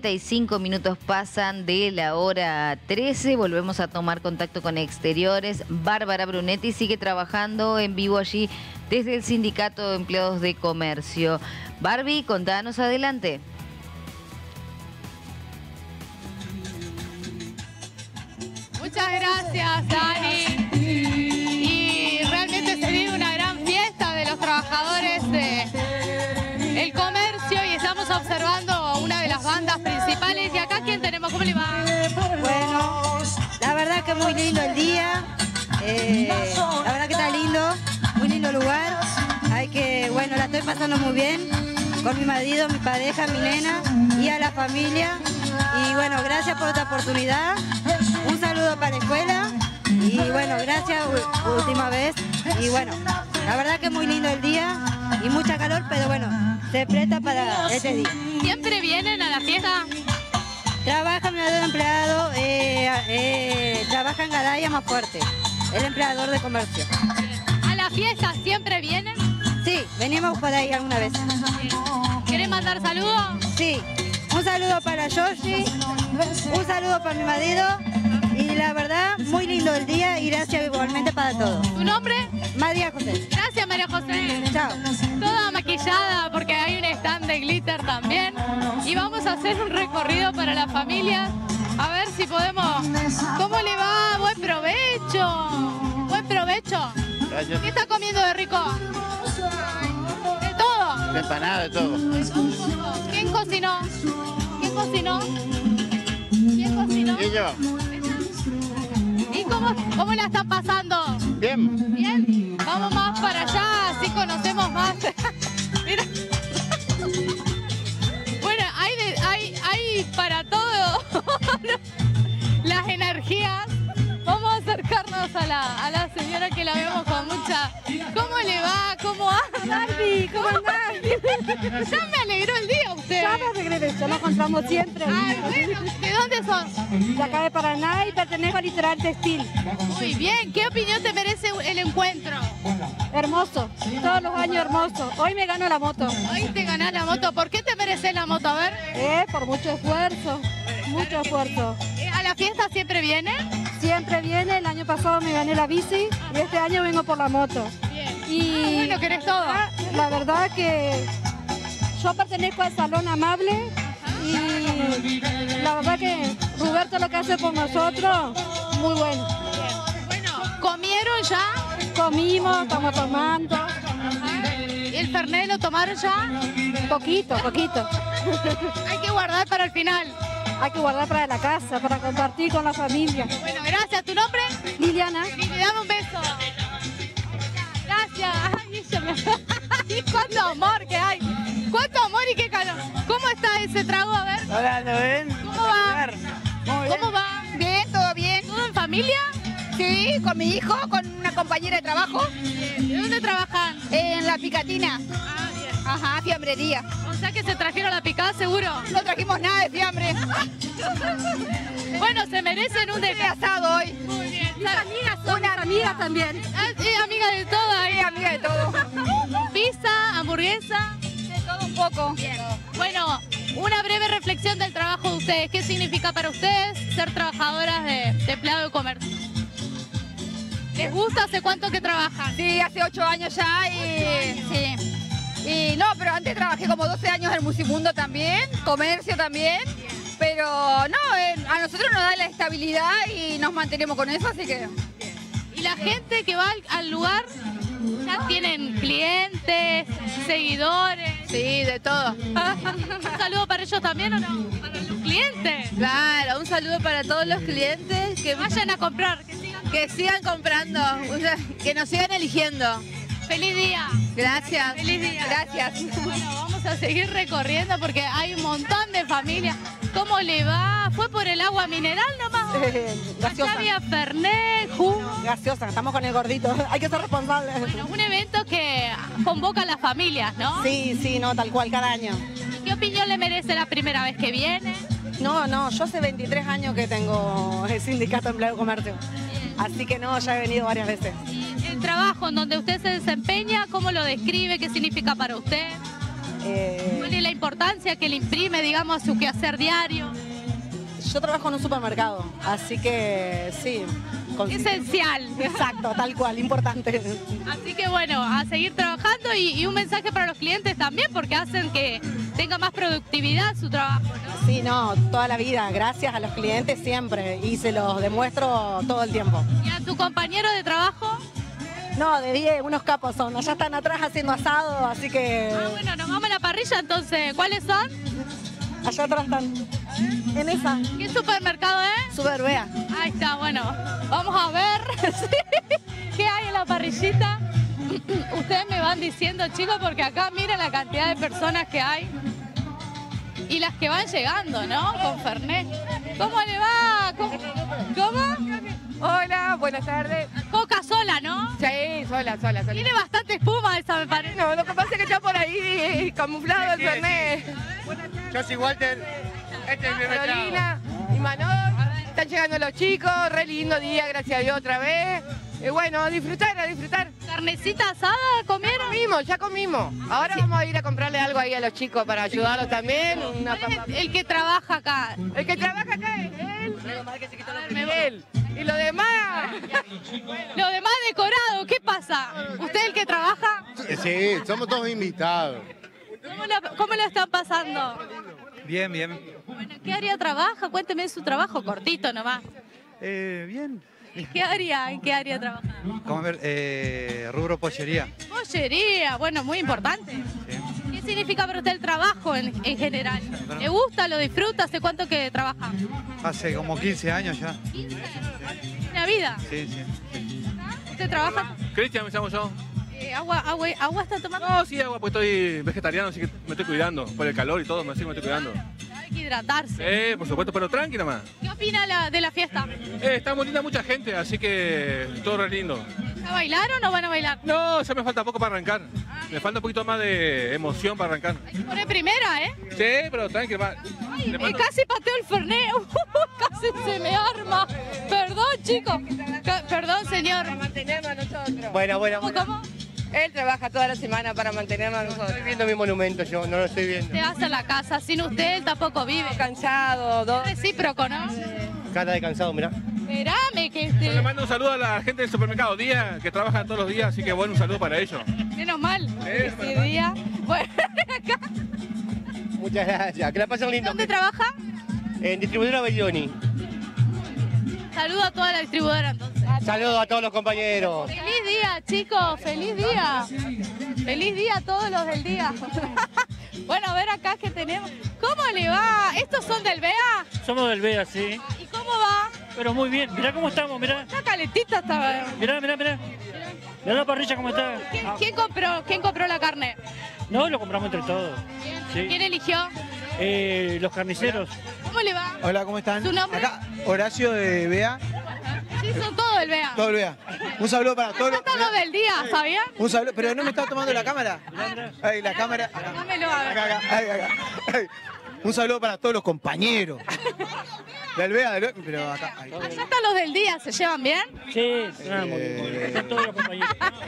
45 minutos pasan de la hora 13. Volvemos a tomar contacto con Exteriores. Bárbara Brunetti sigue trabajando en vivo allí desde el Sindicato de Empleados de Comercio. Barbie, contanos adelante. Muchas gracias, Dani. Y realmente se vive una gran fiesta de los trabajadores del comercio y estamos observando una de las bandas principales. Y acá, ¿quién tenemos? ¿Cómo le va? Bueno, la verdad que muy lindo el día. La verdad que está lindo, muy lindo lugar. Bueno, la estoy pasando muy bien con mi marido, mi pareja, mi nena y a la familia. Y bueno, gracias por esta oportunidad. Un saludo para la escuela y bueno, gracias última vez. Y bueno, la verdad que es muy lindo el día y mucha calor, pero bueno, se presta para este día. ¿Siempre vienen a la fiesta? Trabaja mi empleado, trabaja en Gadaya más fuerte, el empleador de comercio. ¿A la fiesta siempre vienen? Sí, venimos por ahí alguna vez. ¿Querés mandar saludos? Sí, un saludo para Yoshi, un saludo para mi marido y la verdad, muy lindo el día y gracias igualmente para todos. ¿Tu nombre? María José. Gracias, María José. Chao. Toda maquillada porque hay un stand de glitter también. Y vamos a hacer un recorrido para la familia. A ver si podemos... ¿Cómo le va? ¡Buen provecho! ¡Buen provecho! Gracias. ¿Qué está comiendo de rico? ¿De todo? De empanada, de todo. ¿Quién cocinó? ¿Quién cocinó? ¿Quién cocinó? ¿Y yo? ¿Y cómo la están pasando? Bien. ¿Bien? Vamos más para allá, así conocemos más. Mira. Bueno, hay para todo las energías. Vamos a acercarnos a la señora que la vemos con mucha... ¿Cómo le va? ¿Cómo anda? Barbie, ¿cómo andás? Ya me alegró el día usted. Ya me regreso, nos encontramos siempre. Ay, bueno, ¿de dónde sos? De acá de Paraná y pertenezco al Litoral Textil. Muy bien, ¿qué opinión te merece el encuentro? Hermoso, todos los años hermoso. Hoy me gano la moto. Hoy te ganás la moto. ¿Por qué te mereces la moto? A ver. Por mucho esfuerzo, mucho esfuerzo. ¿A la fiesta siempre viene? Siempre viene, el año pasado me gané la bici y este año vengo por la moto. Bien. Y Bueno, querés todo. la verdad que yo pertenezco al Salón Amable y la verdad que Roberto lo que hace por nosotros, muy bueno. Bueno, ¿comieron ya? Comimos, estamos tomando, ¿Y el Fernet lo tomaron ya? poquito. Hay que guardar para el final. Hay que guardar para la casa, para compartir con la familia. Bueno, gracias. ¿Tu nombre? Liliana. Lili, dame un beso. Gracias. Ay, ay, cuánto amor que hay. Cuánto amor y qué calor. ¿Cómo está ese trago? A ver. Hola, ¿lo ven? ¿Cómo va? Muy bien. ¿Cómo va? Bien, todo bien. ¿Todo en familia? Sí, con mi hijo, con una compañera de trabajo ¿De dónde trabajan? en la Picatina. Ah, bien. Ajá, fiambrería. O sea que se trajeron la picada seguro. No trajimos nada de fiambre. Bueno, se merecen un He asado hoy. Muy bien. Unas amigas también. Es amiga de todo ahí. Sí, amiga de todo. Pizza, hamburguesa. De todo un poco. Bueno, una breve reflexión del trabajo de ustedes. ¿Qué significa para ustedes ser trabajadoras de empleado de comercio? ¿Les gusta? ¿Hace cuánto que trabajan? Sí, hace 8 años ya y sí. Y no, pero antes trabajé como 12 años en el Musimundo también, comercio también. Pero no, a nosotros nos da la estabilidad y nos mantenemos con eso, así que... Y la gente que va al lugar ya tienen clientes, seguidores. Sí, de todo. ¿Un saludo para ellos también o no? Para los clientes. Claro, un saludo para todos los clientes Que vayan a comprar. que sigan comprando, o sea, que nos sigan eligiendo. ¡Feliz día! Gracias. ¡Feliz día! Gracias. Bueno, vamos a seguir recorriendo porque hay un montón de familias. ¿Cómo le va? ¿Fue por el agua mineral nomás? Gaseosa. Acá había Fernet, jugo. Gaseosa, estamos con el gordito. Hay que ser responsables. Bueno, un evento que convoca a las familias, ¿no? Sí, no, tal cual, cada año. ¿Qué opinión le merece la primera vez que viene? No, yo hace 23 años que tengo el sindicato de empleado de comercio. Así que no, ya he venido varias veces. El trabajo en donde usted se desempeña, ¿cómo lo describe? ¿Qué significa para usted? ¿Cuál es la importancia que le imprime, digamos, a su quehacer diario? Yo trabajo en un supermercado, así que sí. Esencial. Exacto, tal cual, importante. Así que bueno, a seguir trabajando y un mensaje para los clientes también, porque hacen que tenga más productividad su trabajo, ¿no? Sí, no, toda la vida, gracias a los clientes siempre, y se los demuestro todo el tiempo. ¿Y a tu compañero de trabajo? No, de 10, unos capos son, allá están atrás haciendo asado, así que... Ah, bueno, nos vamos a la parrilla entonces. ¿Cuáles son? Allá atrás están, en esa. ¿Qué supermercado es? Superbea. Ahí está, bueno, vamos a ver qué hay en la parrillita. Ustedes me van diciendo, chicos, porque acá miren la cantidad de personas que hay y las que van llegando, ¿no? Con Fernet. ¿Cómo le va? ¿Cómo? Hola, buenas tardes. Coca sola, ¿no? Sí, sola. Tiene bastante espuma esa, me parece. No, lo que pasa es que está por ahí camuflado el Fernet. Yo soy Walter, este es mi Carolina y Manol. Están llegando los chicos, re lindo día, gracias a Dios otra vez. Y bueno, a disfrutar. ¿Carnecita asada comieron? Ya comimos. Ahora vamos a ir a comprarle algo ahí a los chicos para ayudarlos también. Una ¿Cuál es el que trabaja acá? El que trabaja acá es él. Y lo demás... Lo demás decorado, ¿qué pasa? ¿Usted es el que trabaja? Sí, somos todos invitados. ¿Cómo lo están pasando? Bien. Bueno, ¿qué área trabaja? Cuénteme de su trabajo, cortito nomás. Bien. ¿En qué área trabaja? ¿Cómo ver? Rubro pollería. Pollería, bueno, muy importante. Sí. ¿Qué significa para usted el trabajo en general? ¿Le gusta, lo disfruta? ¿Hace cuánto que trabaja? Hace como 15 años ya. ¿15? ¿Una vida? Sí. ¿Usted trabaja? Cristian, me llamo yo. ¿Agua está tomando? No, sí, agua, pues estoy vegetariano, así que me estoy cuidando. Por el calor y todo, así me estoy cuidando. Hay que hidratarse. Por supuesto, pero tranqui nomás. ¿Qué opina de la fiesta? Está muy linda mucha gente, así que todo re lindo. ¿A bailar o no van a bailar? No, ya me falta poco para arrancar. Me falta un poquito más de emoción para arrancar. Hay que poner primera, ¿eh? Sí, pero tranqui, va. Casi pateo el Fernet. Casi se me arma. Perdón, chicos. Perdón, señor. Para mantenernos a nosotros. Bueno. ¿Cómo? Él trabaja toda la semana para mantenernos a nosotros. Estoy viendo mi monumento, yo no lo estoy viendo. Te vas a la casa. Sin usted, él tampoco vive. Cansado, Recíproco, ¿no? Cara de cansado, mirá. Esperame que Yo le mando un saludo a la gente del supermercado Día, que trabaja todos los días, así que bueno, un saludo para ellos. Menos mal. Ese día. Bueno, acá. Muchas gracias, que la pasen lindo. ¿Dónde trabaja? En Distribuidora Belloni. Saludo a toda la distribuidora entonces. Saludos a todos los compañeros. Feliz día, chicos, feliz día. Feliz día a todos los del día. Bueno, a ver acá que tenemos. ¿Cómo le va? ¿Estos son del BEA? Somos del BEA, sí. ¿Y cómo va? Pero muy bien, mirá cómo estamos, mirá. Está calentita esta. Mirá. Mirá la parrilla cómo está. ¿Quién compró la carne? No, lo compramos entre todos. Sí. ¿Quién eligió? Los carniceros. ¿Cómo le va? Hola, ¿cómo están? ¿Su nombre? Acá, Horacio de BEA. Sí, son todos del BEA. Todo el BEA. Un saludo para todos. Acá están los del día, ¿sabían? Un saludo, pero no me está tomando la cámara. Ahí, la cámara. Dámelo a ver. Acá. Ahí. Un saludo para todos los compañeros. Del BEA, pero acá. Ahí. Allá están los del día, ¿se llevan bien? Sí, muy bien. Están todos los compañeros.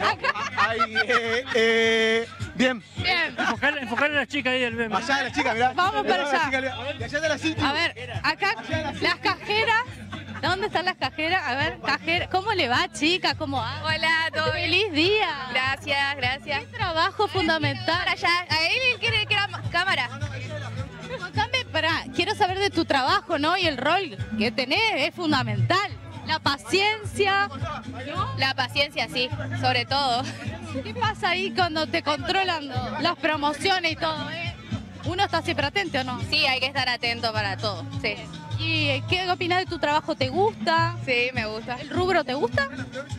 Bien. Bien. Enfocar a las chicas ahí del BEA. Allá la chica, mirá. Vamos para allá. Y allá está la Cintia. A ver, acá las cajeras. ¿Dónde están las cajeras? A ver, cajera. ¿Cómo le va, chica? ¿Cómo va? Hola, todo bien. ¡Feliz día! Gracias. Qué trabajo fundamental. Para allá, a él quiere que la cámara. Contame, quiero saber de tu trabajo, ¿no? Y el rol que tenés es fundamental. La paciencia, ¿no? La paciencia, sí, sobre todo. ¿Qué pasa ahí cuando te controlan las promociones y todo? ¿Uno está siempre atento o no? Sí, hay que estar atento para todo, sí. ¿Y qué opinas de tu trabajo? ¿Te gusta? Sí, me gusta. ¿El rubro te gusta?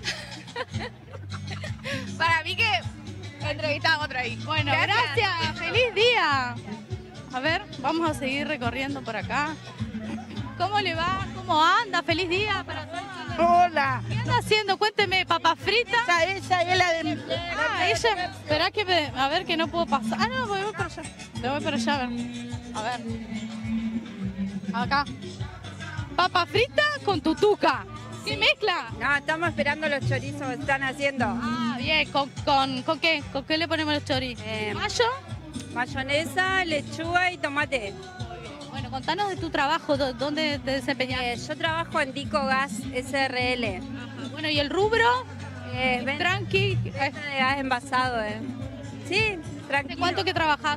Para mí que entrevistamos otra ahí. Bueno, gracias. ¡Feliz día! A ver, vamos a seguir recorriendo por acá. ¿Cómo le va? ¿Cómo anda? ¡Feliz día para todos! Hola. ¿Qué anda haciendo? Cuénteme, ¿papa frita? Esa es la de... Ella... Esperá que a ver que no puedo pasar. No, voy para allá. Le voy para allá, a ver. Acá. Papa frita con tutuca. ¿Qué mezcla? No, estamos esperando los chorizos que están haciendo. Ah, bien. ¿Con qué? ¿Con qué le ponemos los chorizos? ¿Mayo? mayonesa, lechuga y tomate. Bueno, contanos de tu trabajo, ¿dónde te desempeñas? Yo trabajo en Dico Gas SRL. Bueno, ¿y el rubro? Tranqui. De gas envasado. Sí, tranquilo. ¿De cuánto que trabajás?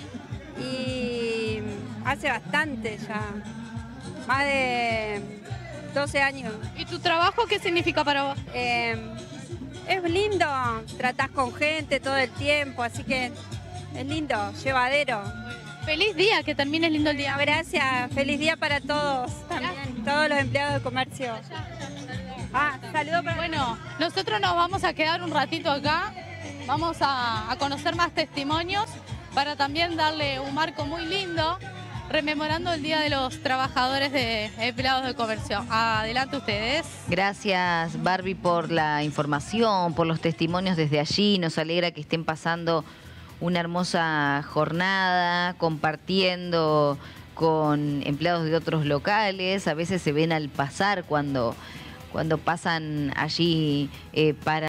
Y hace bastante ya. Más de 12 años. ¿Y tu trabajo qué significa para vos? Es lindo, tratás con gente todo el tiempo, así que es lindo, llevadero. Feliz día, que termines lindo el día. Gracias, feliz día para todos también, todos los empleados de comercio. Saludos para... Bueno, nosotros nos vamos a quedar un ratito acá, vamos a conocer más testimonios para también darle un marco muy lindo, rememorando el Día de los Trabajadores de Empleados de Comercio. Adelante ustedes. Gracias, Barbie, por la información, por los testimonios desde allí. Nos alegra que estén pasando una hermosa jornada, compartiendo con empleados de otros locales. A veces se ven al pasar cuando pasan allí para...